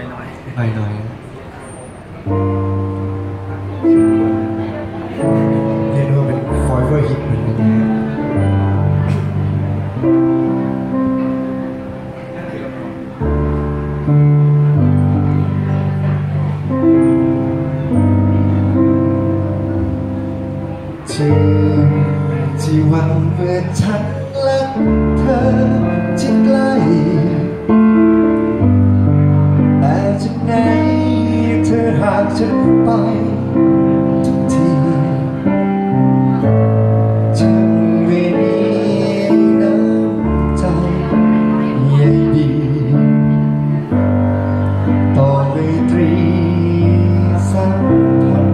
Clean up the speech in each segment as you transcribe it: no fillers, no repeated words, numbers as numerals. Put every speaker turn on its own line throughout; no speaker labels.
หน่อย
เรียกว่าเป็นฟอยเวอร์ฮิตเหมือนกันนะที่วันเมื่อฉันและเธอที่ใกล้แต่จากไหนเธอหากฉันไปทุกทีฉันไม่มีน้ำใจใยดีต่อไมตรีสัมพันธ์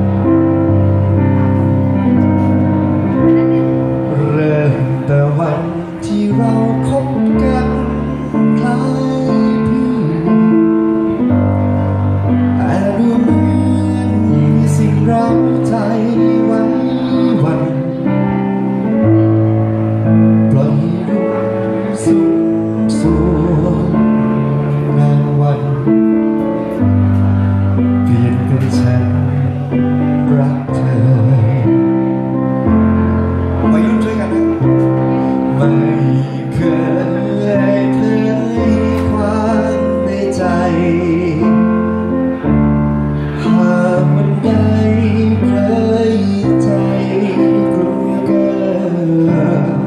แต่วันที่เราคบกันคล้ายเพื่อนแต่ดูเหมือนมีสิ่งเร้าใจไว้วันปล่อยให้รู้สุขส่วนนานวันเปลี่ยนเป็นฉันรักเธอวัยรุ่นช่วยกันนะไม่เคยเผยความในใจหากมันได้เผยใจกลัวเกิน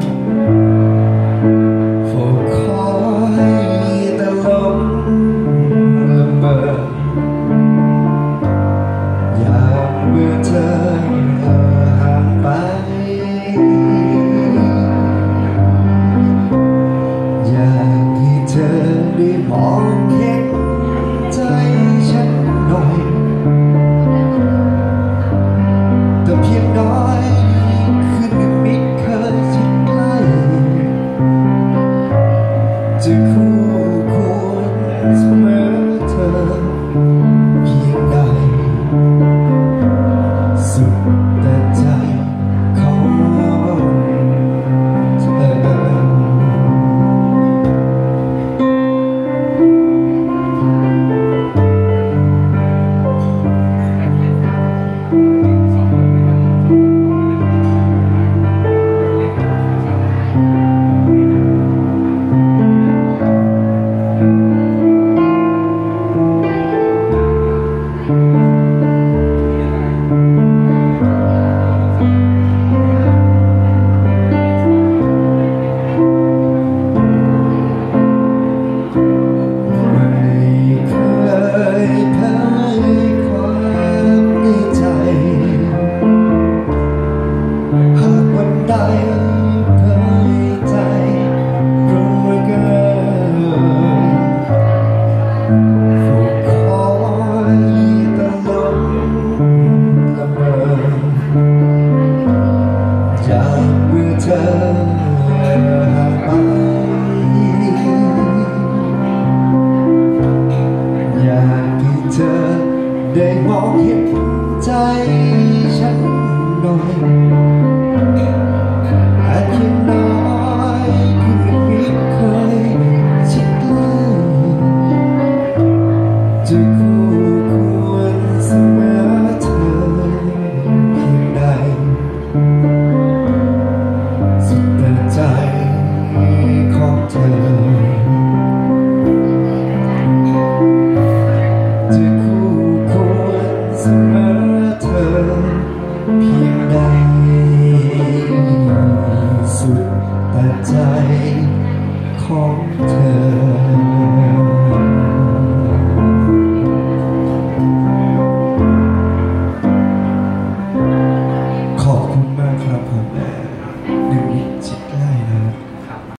เฝ้าคอยแต่ลมละเมออยากเมื่อเธอห่างไปอยากให้เธอได้มองเห็นใจฉันหน่อยแต่เพียงน้อยคือหนึ่งมิตรเคยที่ใกล้จะคู่ควรเสมอเธอเพียงใดสุดแต่ใจของเธอเธอห่างไปอยากให้เธอได้มองเห็นใจฉันหน่อยอาจยังน้อยคือไม่เคยชิดใกล้จะคู่ควรเสมอเธอเพียงใดใจของเธอจะคู่ควรเสมอเธอเพียงใดสุดแต่ใจของ